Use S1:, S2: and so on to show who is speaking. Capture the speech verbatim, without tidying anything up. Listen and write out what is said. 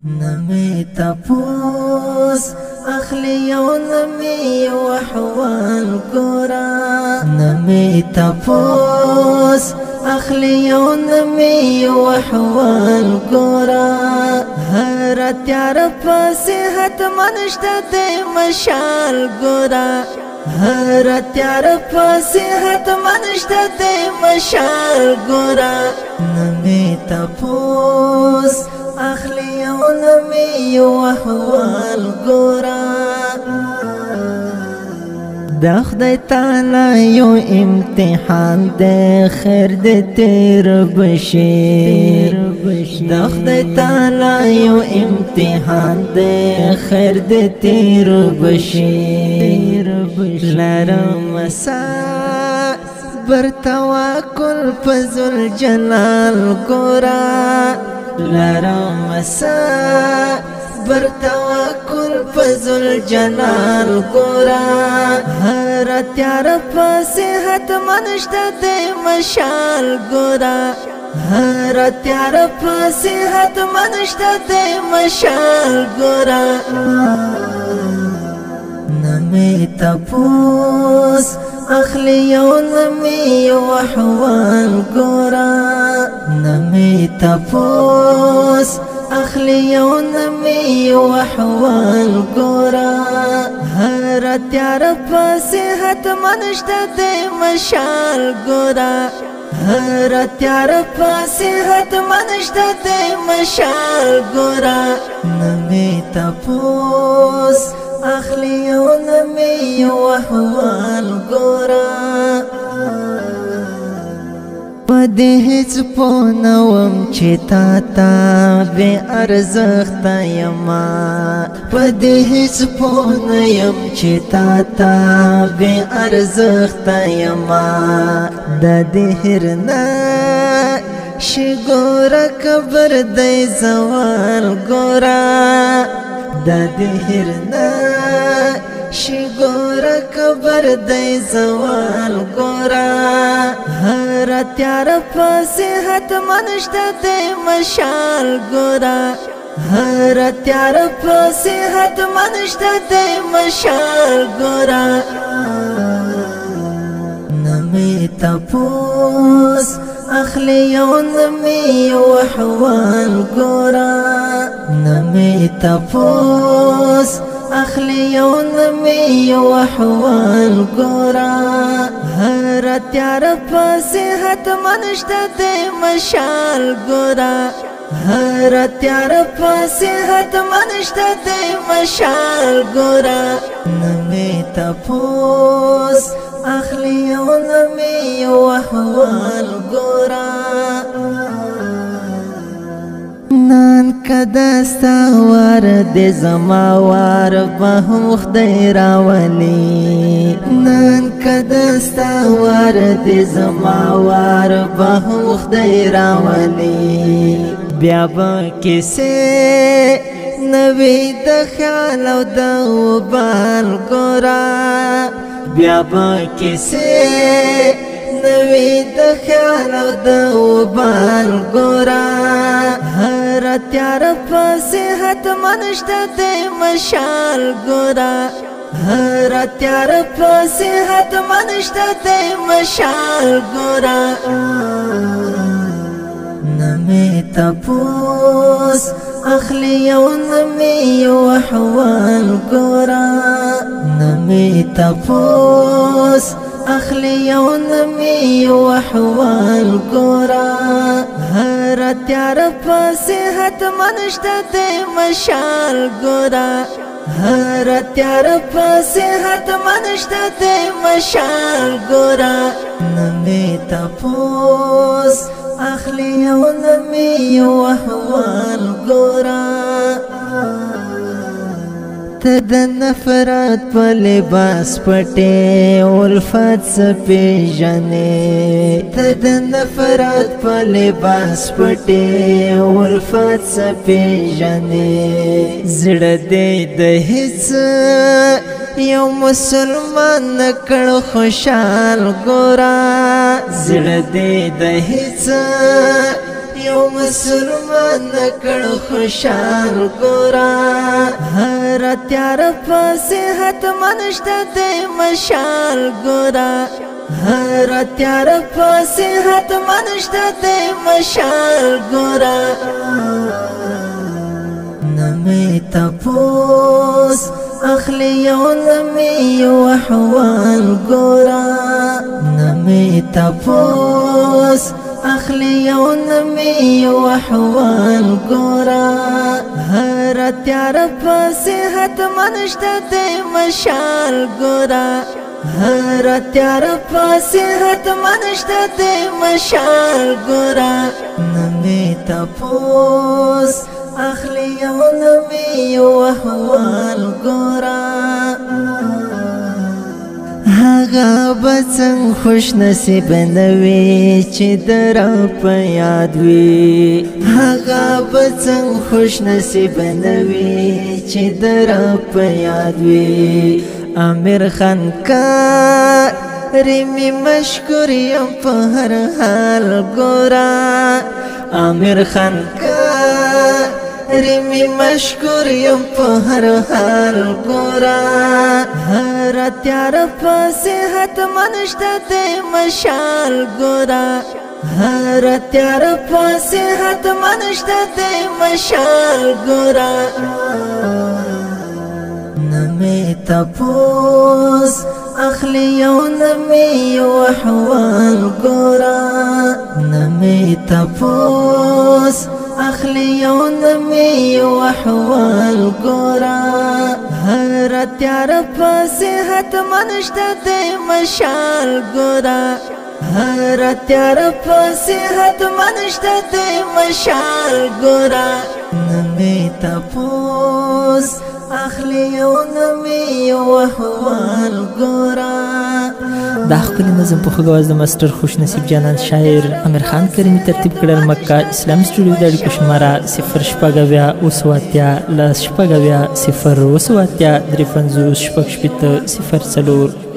S1: نمی تپوس اخلی و نمی وحوال گورا نمی تپوس اخلی و نمی وحوال گورا هر تیار پاسی حتمن شتا دی مشال گورا هر تیار پاسی حتمن شتا دی مشال گورا نمی تپوس اخلی و نمی وحوال گورا دا خدای تعالی یو امتحان دے خیر دے تیر بشی دا خدای تعالی یو امتحان دے خیر دے تیر بشی لرم سا بر توکل فضل جلال گورا لرم سا بر توکل فضل جلال گورا هر تیار پاسی حتمن شتا دی مشال گورا هر تیار پاسی حتمن شتا دی مشال گورا نمی تپوس اخلی و نمی وحوال گورا نمی تپوس اخلی و نمی وحوال گورا هر تیار پاسی حتمن شتا دی مشال گورا هر تیار پاسی حتمن شتا دی مشال گورا نمی تپوس اخلی و نمی وحوال گورا پدې هیڅ پونوم چې تا تا بے ارزښت یما پدې هیڅ پونوم چې تا تا بے ارزښت یما د دې هرنا شي ګورا قبر دې زوال ګورا د دې هرنا شي ګورا قبر دې زوال ګورا هر تیار پاسی حتمن شتا دی مشال گورا هر تیار پاسی حتمن شتا دی مشال گورا نمی تپوس اخلی و نمی وحوال گورا نمی تپوس اخلی و نمی وحوال گورا هر تیار پاسی حتمن شتا دی مشال گورا هر تیار پاسی حتمن شتا دی مشال گورا نمی تپوس اخلی و نمی وحوال گورا نن کدستا وار د زما وار به خدای راولي نن کدستا وار د زما وار به خدای راولي بیا به کیسه نوی د خیال او د وبال ګورا بیا به کیسه نوی د خیال او د وبال ګورا هر تیار پاسی حتمن شتا دی مشال گورا هر تیار پاسی حتمن شتا دی مشال گورا نمی تپوس اخلی و نمی وحوال گورا نمی تپوس اخلی و نمی وحوال گورا هر تیار پاسی حتمن شتا دی مشال گورا هر تیار پاسی حتمن شتا دی مشال گورا نمی تپوس اخلی و نمی وحوال گورا تد نفرت په لباس پټه الفت سپیژنې تد نفرت په لباس پټه الفت سپیژنې زړه دې د هیڅ یو مسلمان نکړ خوشحال ګورا زړه دې د هیڅ یو مسلمان نکړ خوشحال ګورا هر تیار پسې حتمن شته د مشال ګورا هر تیار پسې حتمن شته د مشال ګورا نمې تپوس اخلی یو نمې یو احوال ګورا نمې تپوس اخلی یو نمې یو احوال ګورا هر تیار پسې حتمن شته د مشال ګورا هر تیار پسې حتمن شته د مشال ګورا نمې تپوس اخلی یو نمې یو احوال ګورا هغه به څنګه خوش نصیب نه وي چې در په یاد وي هغه به څنګه خوش نصیب نه وي چې در په یاد وي عامر خان کا رمی مشکور یم په هر حال ګورا عامر خان کا رمی مشکور یم په هر حال ګورا هر تیار پسې حتمن شته د مشال ګورا هر تیار پسې حتمن شته د مشال ګورا نمې تپوس اخلی یو نمې یو احوال ګورا نمې تپوس اخلی یو نمې یو احوال ګورا هر تیار پسې حتمن شته د مشال ګورا هر تیار پسې حتمن شته د مشال ګورا نمې تپوس اخلی یو نمې یو احوال ګورا دا ښکلی نظم په خوږ اواز د ماسټر خوش نصیب جانان شاعر امیر خان کریمي ترتیب کړل. مکه اسلامي سټوډیو د اړیکو شماره صفر شپږ اویا اوه اتیا لس شپږ اویا صفر اوه اتیا درې پنځوس شپږ شپېته صفر څلور